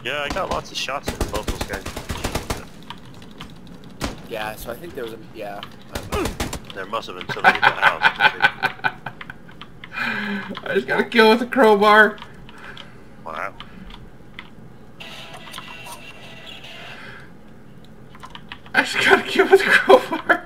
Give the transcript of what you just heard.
Yeah, I got lots of shots at both those guys. Yeah, so I think there was a... Yeah. There must have been somebody in the house. I just got a kill with a crowbar. Wow. I just got a kill with a crowbar.